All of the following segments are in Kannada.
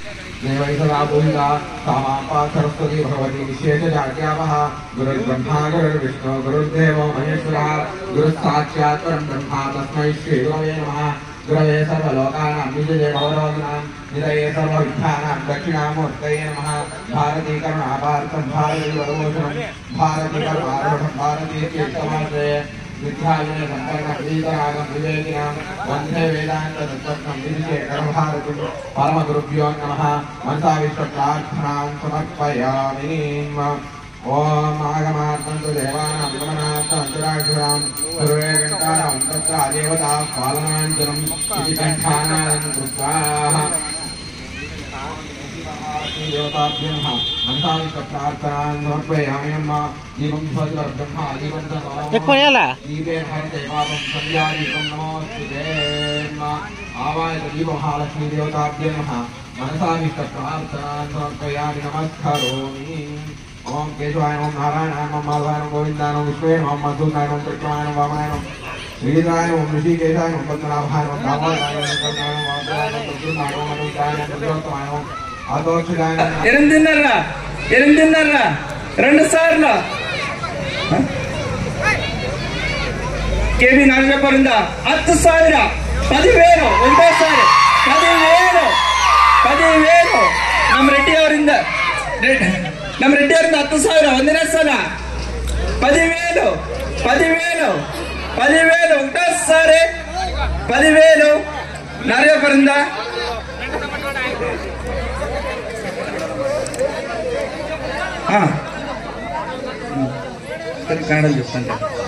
देवैसदा पूजिता सामापा सरस्वती भगवती विशेषजाड्यावः गुरुर्ब्रह्मा गुरुर्विष्णु गुरुर्देवो महेश्वरः गुरुस्साक्षात् परं ब्रह्म तस्मै श्रीगुरवे नमः। गुरवे सर्वलोकानां विजये भवरोगिणां निधये सर्वविद्यानां दक्षिणामूर्तये नमः। भारती करुणापार्थं भारतीवरभूषणं भारती करुणारूढं भारतीय कीर्तमाश्रये विद्यालय संपन्न विदीतरागं विवेकिनां वन्दे वेदान्ततत्त्वज्ञं विधिशेखरं भारतीं परमगुरुभ्यो नमः। मनसा विश्वप्रार्थनां समर्पयामि। ओम आगमार्थं देवानां गमनार्थं अंतराक्षरां सर्वे वेङ्कटानां तत्र देवता पालनाञ्जनं इति कण्ठानादं कृत्वा देवताभ्यः मनसा विश्वप्रार्थनां समर्पयामि। दीपं ब्रह्मा दीपं दीपे हरते पापं संध्यादीपं नमोऽस्तुते। आवाहयतु दीपमहालक्ष्मी देवताभ्यः मनसा विश्वप्रार्थनां समर्पयामि नमस्करोमि। ओम केशवाय ओम नारायणाय ओम माधवाय ओम गोविंदाय ओम विष्णुवे ओम मधुसूदनाय ओम त्रिपुराय ओम वामनाय ओम श्रीधराय ओम ऋषिकेशाय ओम पद्मनाभाय ओम दामोदराय ओम करुणाय ओम वासुदेवाय ओम त्रिपुराय ओम अनुद्राय ओम पुरुषोत्तमाय ओम आदोक्षदाय ఎనిమిదిన్నర రెండు సార్లు కేబీ నాగేశ్వరింద 10,000 10,000 ఒకటోసారి 10,000 ನಮ್ಮ ರೆಡ್ಡಿ ಅವರಿಂದ 10,000 ಒಂದನೇ ಸಲ 10,000 ఒకటోసారి 10,000 నాగేశ్వరింద కన్నడ చెప్తాను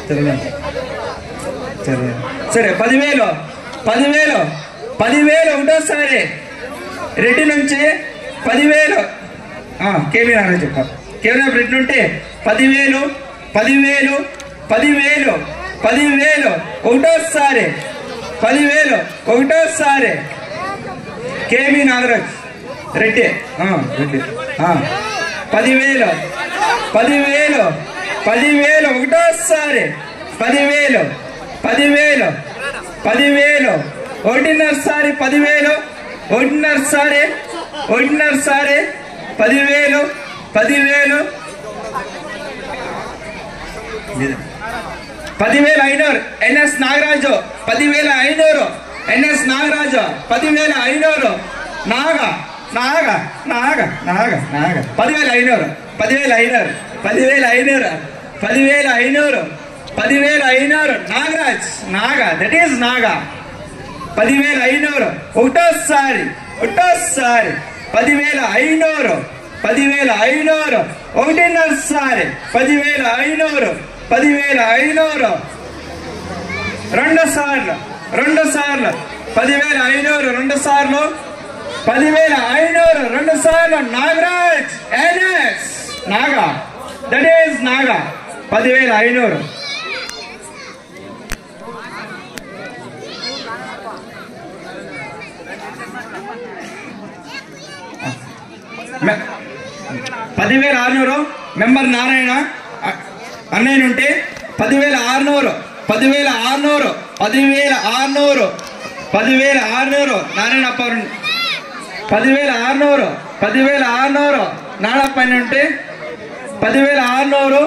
సరే 10,000 ఒకటోసారి రెడ్డి నుంచి 10,000 కేవీ నాగరాజు చెప్పారు. కేవీ రెడ్డి నుండి 10,000 ఒకటోసారి 10,000 ఒకటోసారి కేవీ నాగరాజ్ రెడ్డి 10,000 ఒకటోసారి 10,000 ఒకటిన్నరసారి 10,000 ఒకటిన్నరసారి 10,000 10,500 NS Nagaraju 10,500 NS Nagaraju 10,500 Naga 10,500 Nagaraj that is Naga 10,500 ఒకటోసారి 10,500 ఒకటిన్నరసారి 10,500 రెండు సార్లు 10,500 రెండు సార్లు 10,500 రెండు సార్లు Nagaraj NS Naga that is Naga 10,500 10,600 member Narayana అన్నయ్య నుండి 10,600 నారాయణ అప్ప 10,600 నాడప్ప నుండి 10,600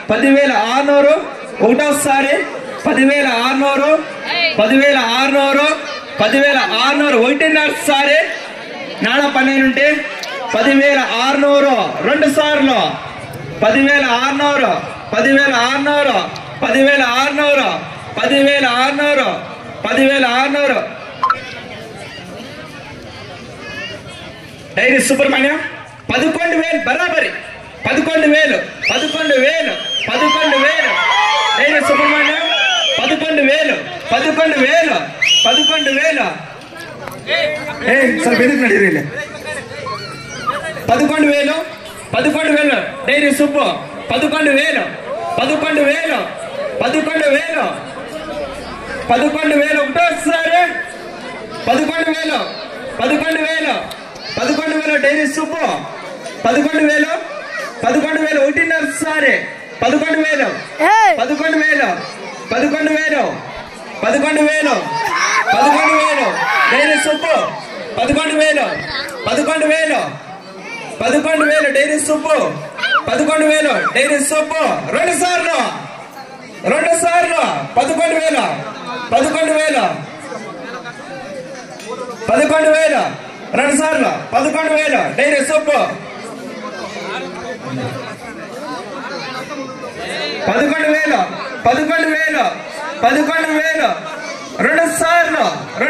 ఒకటోసారి 10,600 ఒకటిన్నరసారి నాడప్ప నుండి 10,600 రెండు సార్లు 10,600 డైరీ సుబ్రహ్మణ్యం 11,000 బరాబరి 11,000 డైరీ సుబ్రహ్మణ్యం 11,000 ಸ್ವಲ್ಪ ಎದಕ್ಕೆ ನಡೀರಿ ಇಲ್ಲಿ 11,000 ಡೈರಿ ಸುಬ್ಬು 11,000 ఒకటోసారి 11,000 డైరీ సుబ్బు 11,000 ఒకటిన్నరసారి 11,000 dairy Subbu 11,000 11,000 11,000 dairy Subbu 11,000 dairy Subbu 2 సార్లు 11,000 11,000 2 సార్లు 11,000 డైరీ సుబ్బు 11,000 2 సార్లు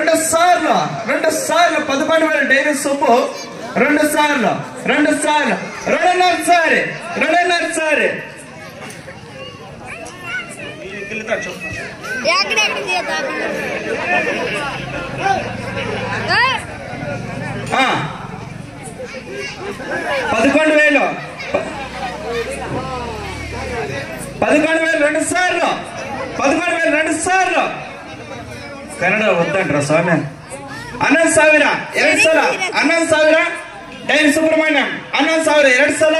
11,000 డైరీ సుబ్బు 2 సార్లు 2.5 సారి ఆ 11,000 2 సార్లు 11,000 2 సార్లు ಕನ್ನಡ ಓದ್ತಾನ್ರ ಸ್ವಾಮಿ 11,000 2 ಸಲ 11,000 ಡೈರಿ ಸುಬ್ರಹ್ಮಣ್ಯಂ 11,000 2 ಸಲ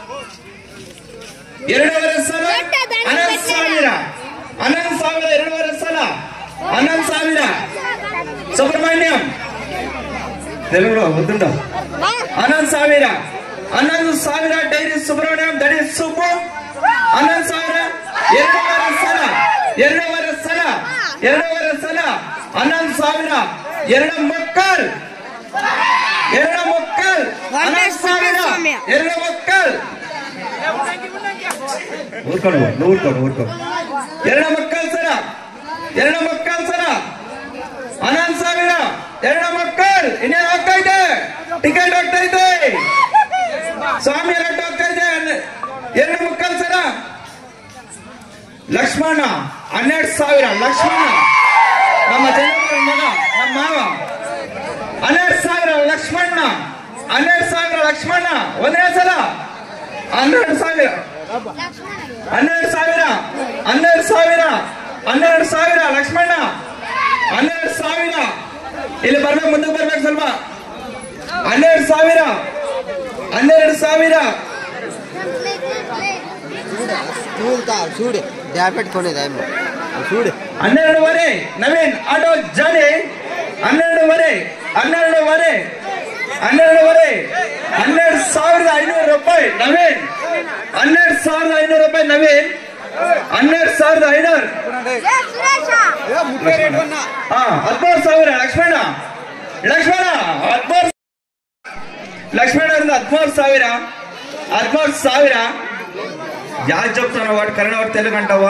2.5 ಸಲ 11,000 2.5 ಸಲ 11,000 ಸುಬ್ರಹ್ಮಣ್ಯಂ తెలుగులో వద్దుండ 11,000 డైరీ సుబ్రహ్మణ్యం దడి సుబ్బు 11,000 2.5 సల 11,000 11,000 2 మొక్కలు 2 మొక్కలు 2 మొక్కలు ఊరుకోడు 2 మొక్కలు సర 2 మొక్కలు సర 11,000 2 ಮೊಕ್ಕಲ್ ಇನ್ನೇನು ಹೋಗ್ತೈತೆ ಟಿಕೆಟ್ ಹೋಗ್ತೈತೆ ಸ್ವಾಮಿ ರೆಡ್ ಹೋಗ್ತೈತೆ 2 ಮೊಕ್ಕಲ್ ಸರ ಲಕ್ಷ್ಮಣ 12,000 ಲಕ್ಷ್ಮಣ ನಮ್ಮ ಜನರ ಮಗ ನಮ್ಮ ಮಾವ 12,000 ಲಕ್ಷ್ಮಣ 12,000 ಲಕ್ಷ್ಮಣ ಒಂದೇ ಸಲ 12,000 ಲಕ್ಷ್ಮಣ 12,000 ಇಲ್ಲಿ ಬರ್ಬೇಕು ಮುಂದಕ್ಕೆ ಬರ್ಬೇಕು ಸ್ವಲ್ಪ 12,000 చూడు డ్యాబ్ పెట్టుకునేది చూడు 12,500 ನವೀನ್ ಆಟೋ ಜಾಲಿ 12,500 12,500 ರೂಪಾಯಿ ನವೀನ್ 12,500 ರೂಪಾಯಿ ನವೀನ್ 12,500 13,000 ಲಕ್ಷ್ಮಣ 13,000 ಯಾರು చెప్తాను వాడు కన్నడ వాడు తెలుగు అంటావా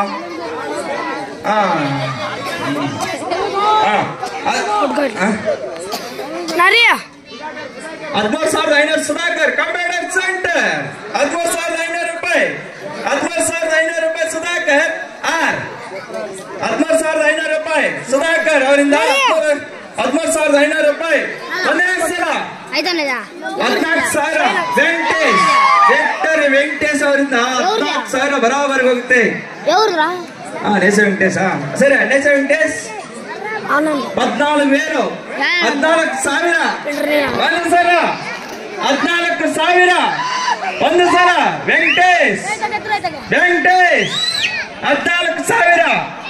13,500 ಸುಧಾಕರ್ ಕಂಪ್ಯೂಟರ್ ಸೆಂಟರ್ 13,500 ರೂಪಾಯಿ 13,500 ರೂಪಾಯಿ ಸುಧಾಕರ್ 13,500 ರೂಪಾಯಿ ಸುಧಾಕರ್ ಅವರಿಂದ 13,500 ರೂಪಾಯಿ ಒಂದನೇ ಸಲ 14,000 ವೆಂಕಟೇಶ್ ಅವರಿಂದ 14,000 ಬರಾಬರ್ಗೆ ಹೋಗುತ್ತೆ ನೇಸ ವೆಂಕಟೇಶ್ ಸರಿ ನೇಸ ವೆಂಕಟೇಶ್ 14,000 14,000 ಒಂದು ಸಲ 14,000 ಒಂದು ಸಲ ವೆಂಕಟೇಶ್ 14,000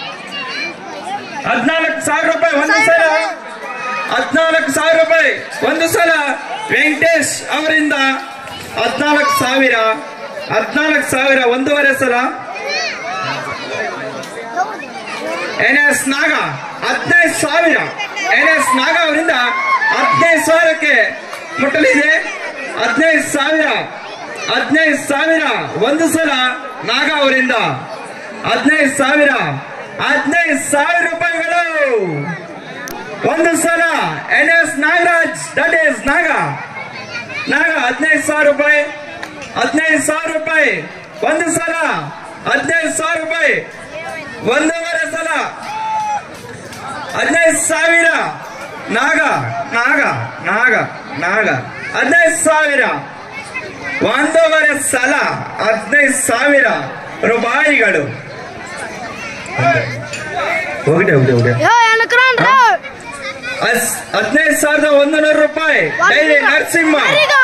ರೂಪಾಯಿ ಒಂದು ಸಲ 14,000 ರೂಪಾಯಿ ಒಂದು ಸಲ ವೆಂಕಟೇಶ್ ಅವರಿಂದ 14,000 ಒಂದೂವರೆ ಸಲ NS ನಾಗ 15,000 NS ನಾಗ ಅವರಿಂದ 15,000ಕ್ಕೆ ಮುಟ್ಟಲಿದೆ 15,000 ಒಂದು ಸಲ ನಾಗ ಅವರಿಂದ 15,000 ರೂಪಾಯಿಗಳು ಒಂದು ಸಲ NS ನಾಗರಾಜ್ ದಟ್ ಈಸ್ ನಾಗ 15,000 ರೂಪಾಯಿ 15,000 ರೂಪಾಯಿ ಒಂದು ಸಲ 15,000 ರೂಪಾಯಿ ಒಂದೂವರೆ ಸಲ 15,000 ನಾಗ 15,000 ಒಂದೂವರೆ ಸಲ 15,000 ರೂಪಾಯಿಗಳು ಹೋಗಿದೆ 15,100 ರೂಪಾಯಿ ಡೈರಿ ನರಸಿಂಹ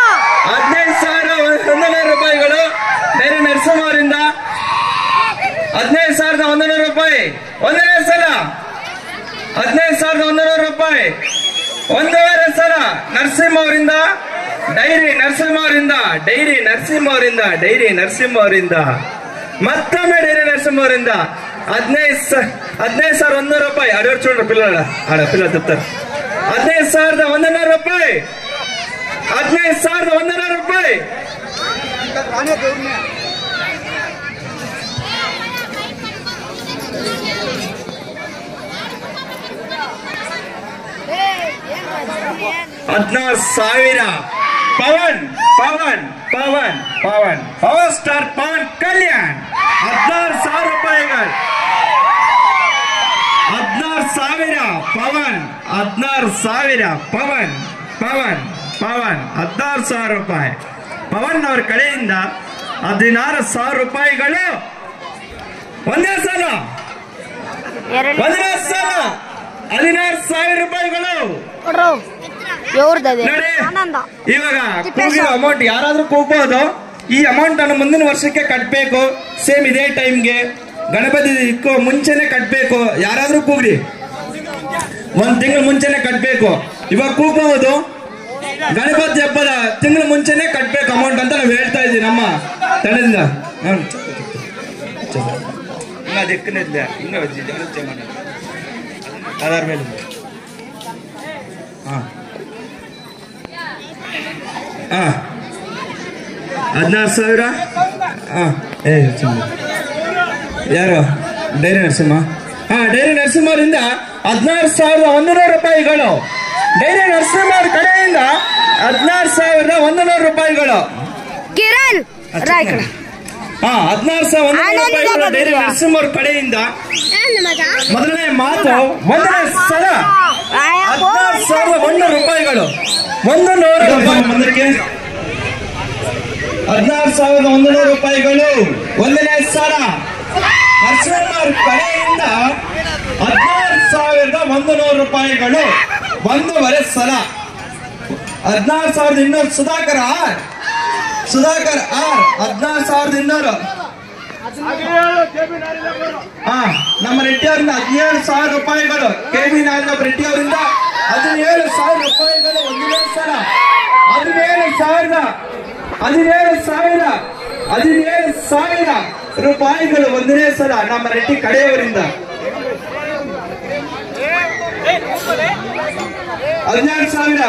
15,100 ರೂಪಾಯಿಗಳು ಡೈರಿ ನರಸಿಂಹ ಅವರಿಂದ 15,100 ರೂಪಾಯಿ ಒಂದನೇ ಸಲ 15,100 ರೂಪಾಯಿ ಒಂದೂವರೆ ಸಲ ನರಸಿಂಹ ಅವರಿಂದ ಡೈರಿ ನರಸಿಂಹ ಅವರಿಂದ ಡೈರಿ ನರಸಿಂಹ ಅವರಿಂದ ಮತ್ತೊಮ್ಮೆ ಡೈರಿ ನರಸಿಂಹ ಅವರಿಂದ 15,100 ರೂಪಾಯಿ. ಅಡೋರ್ ಚೂಡ್ರ ಪಿಲ್ಲ ತಪ್ತಾರೆ. 15,100 ರೂಪಾಯಿ. 15,100 ರೂಪಾಯಿ.16,000 ಪವನ್ ಪವರ್ ಸ್ಟಾರ್ ಪವನ್ ಕಲ್ಯಾಣ್ 16,000 ರೂಪಾಯಿಗಳು. 16,000 ಪವನ್ 16,000 ಪವನ್ 16,000 ರೂಪಾಯಿ. ಪವನ್ ಅವರ ಕಡೆಯಿಂದ 16,000 ರೂಪಾಯಿಗಳು. ಒಂದೇ ಸಲ 16,000 ರೂಪಾಯಿಗಳು. ಇವಾಗ ಕೂಗಿರೋ ಅಮೌಂಟ್ ಯಾರಾದ್ರೂ ಕೂಗ್ಬೋದು. ಈ ಅಮೌಂಟ್ ಅನ್ನು ಮುಂದಿನ ವರ್ಷಕ್ಕೆ ಕಟ್ಟಬೇಕು. ಸೇಮ್ ಇದೇ ಟೈಮ್ಗೆ ಗಣಪತಿ ಮುಂಚೆನೆ ಕಟ್ಟಬೇಕು. ಯಾರಾದ್ರೂ ಕೂಗ್ರಿ, 1 ತಿಂಗಳು ಮುಂಚೆನೆ ಕಟ್ಟಬೇಕು. ಇವಾಗ ಕೂಗಬಹುದು, ಗಣಪತಿ ಹಬ್ಬದ ತಿಂಗಳು ಮುಂಚೆನೆ ಕಟ್ಟಬೇಕು ಅಮೌಂಟ್ ಅಂತ ನಾವು ಹೇಳ್ತಾ ಇದ್ದೀವಿ ನಮ್ಮ ತಂಡದಿಂದ. ಅದರ ಮೇಲೆ 16,000 ಯಾರು ಡೈರಿ ನರಸಿಂಹ. ಡೈರಿ ನರಸಿಂಹ ಅವರಿಂದ 16,100 ರೂಪಾಯಿಗಳು. ಡೈರಿ ನರಸಿಂಹ ಅವ್ರ ಕಡೆಯಿಂದ 16,100 ರೂಪಾಯಿಗಳು. ಕಿರಣ್ 16,100 ರೂಪಾಯಿಗಳು ಡೈರಿ ನರಸಿಂಹ ಅವ್ರ ಕಡೆಯಿಂದ. ಮೊದಲನೇ ಮಾತು, ಮೊದಲನೇ ಸಲ 16,100 ರೂಪಾಯಿಗಳು. 100 ಮುಂದಕ್ಕೆ 16,100 ರೂಪಾಯಿಗಳು. ಒಂದನೇ ಸಲ ನರಸಿಂಹ ಅವ್ರ ಕಡೆಯಿಂದ 16,100 ರೂಪಾಯಿಗಳು. ಒಂದೂವರೆ ಸಲ 16,200 ಸುಧಾಕರ್ ಆರ್ 16,200. ನಮ್ಮ ರೆಡ್ಡಿ ಅವರಿಂದ 17,000 ರೂಪಾಯಿಗಳು. KB ನಾರಾಯಣಪ್ಪ ರೆಡ್ಡಿ ಅವರಿಂದ 17,000 ರೂಪಾಯಿಗಳು. ಒಂದನೇ ಸಲ 17,000 ರೂಪಾಯಿಗಳು. ಒಂದನೇ ಸಲ ನಮ್ಮ ರೆಡ್ಡಿ ಕಡೆಯವರಿಂದ 17,000.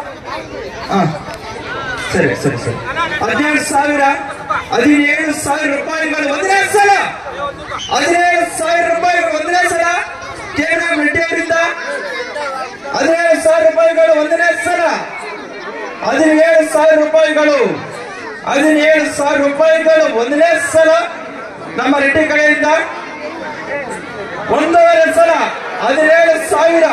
ಸರಿ 17,000 17,000 ರೂಪಾಯಿಗಳು. ಒಂದನೇ ಸಲ 17,000 ರೂಪಾಯಿಗಳು. ಒಂದನೇ ಸಲ KB ರೆಡ್ಡಿ ಅವರಿಂದ 17,000 ರೂಪಾಯಿಗಳು. ಒಂದನೇ ಸಲ 17,000 ರೂಪಾಯಿಗಳು. 17,000 ರೂಪಾಯಿಗಳು. ಒಂದನೇ ಸಲ ನಮ್ಮ ರೆಡ್ಡಿ ಕಡೆಯಿಂದ. ಒಂದೂವರೆ ಸಲ 17,000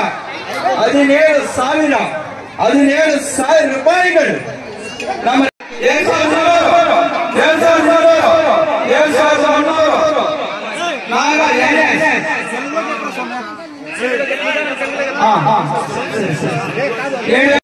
ರೂಪಾಯಿಗಳು. ನಮ್ಮ 7,000